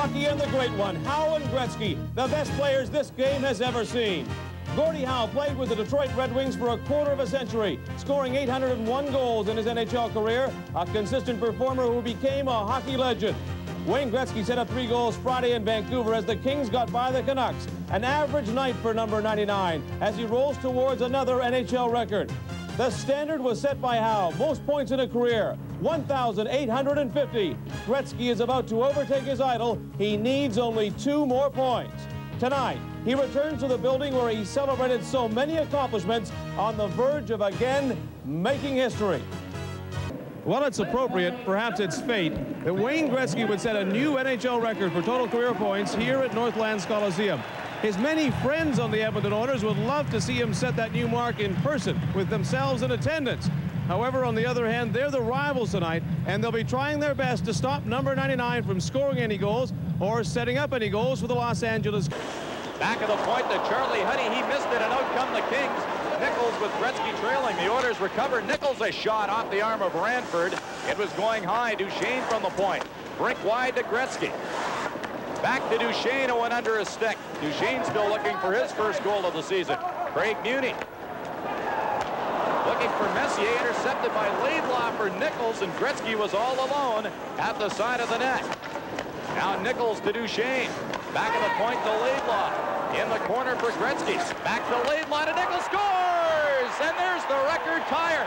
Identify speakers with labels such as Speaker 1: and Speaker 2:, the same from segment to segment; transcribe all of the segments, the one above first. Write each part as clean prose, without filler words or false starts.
Speaker 1: hockey and the great one, Howe and Gretzky, the best players this game has ever seen. Gordie Howe played with the Detroit Red Wings for a quarter of a century, scoring 801 goals in his NHL career, a consistent performer who became a hockey legend. Wayne Gretzky set up 3 goals Friday in Vancouver as the Kings got by the Canucks. An average night for number 99 as he rolls towards another NHL record. The standard was set by Howe, most points in a career, 1,850. Gretzky is about to overtake his idol. He needs only 2 more points. Tonight, he returns to the building where he celebrated so many accomplishments on the verge of again making history. Well, it's appropriate, perhaps it's fate, that Wayne Gretzky would set a new NHL record for total career points here at Northland's Coliseum. His many friends on the Edmonton Oilers would love to see him set that new mark in person with themselves in attendance. However, on the other hand, they're the rivals tonight, and they'll be trying their best to stop number 99 from scoring any goals or setting up any goals for the Los Angeles.
Speaker 2: Back of the point to Charlie Huddy. He missed it, and out come the Kings. Nichols with Gretzky trailing. The Oilers recover. Nichols a shot off the arm of Ranford. It was going high. Duchesne from the point. Brink wide to Gretzky. Back to Duchesne, who went under his stick. Duchesne still looking for his first goal of the season. Craig Muni looking for Messier, intercepted by Laidlaw for Nichols, and Gretzky was all alone at the side of the net. Now Nichols to Duchesne. Back of the point to Laidlaw. In the corner for Gretzky. Back to Laidlaw, and Nichols scores! And there's the record tire.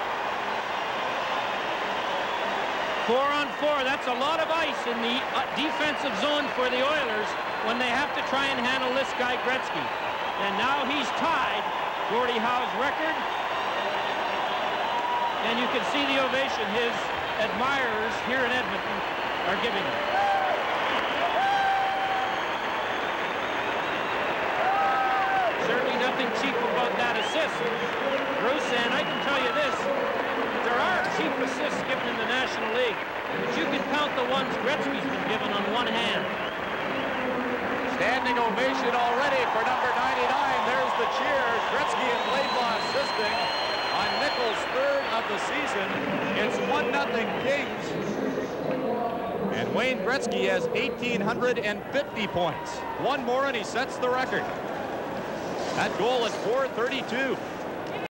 Speaker 3: 4-on-4. That's a lot of ice in the defensive zone for the Oilers when they have to try and handle this guy Gretzky. And now he's tied Gordie Howe's record. And you can see the ovation his admirers here in Edmonton are giving him. Certainly nothing cheap about that assist, Bruce, and I can tell you this, there are cheap assists given in the National League, but you can count the ones Gretzky's been given on one hand.
Speaker 2: Standing ovation already for number 99. There's the cheer. Gretzky and Laidlaw assisting on Nichols' 3rd of the season. It's 1-0 Kings. And Wayne Gretzky has 1,850 points. One more and he sets the record. That goal at 4:32.